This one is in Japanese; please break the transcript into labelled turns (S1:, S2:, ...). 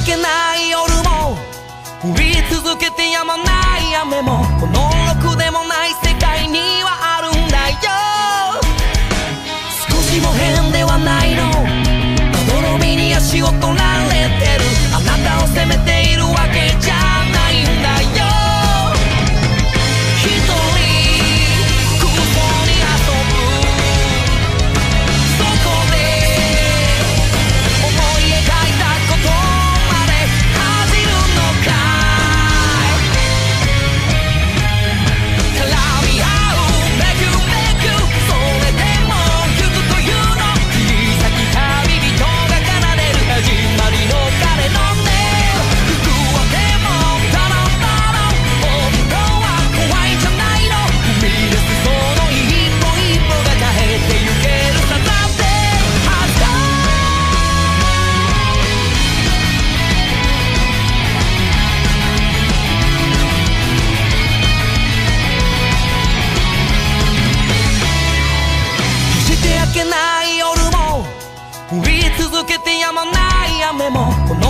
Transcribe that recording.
S1: けない夜も降り続けてやまない雨もこのろくでもない世界にはあるんだよ。少しも変ではないの、まどろみに足を取られてる。あなたを責めているわけじゃないんだよ。一人空想に遊ぶ、そこで思い描いたことまで恥じるのかい。絡み合うめくめく、それでも行くというの、切り裂き旅人が奏でる始まりの彼の音。不安でもタランタラン、本当は怖いじゃないの。踏み出すその一歩一歩が変えてゆけるさだってはずだ。決して明けない夜も降り続けてやまない雨もこの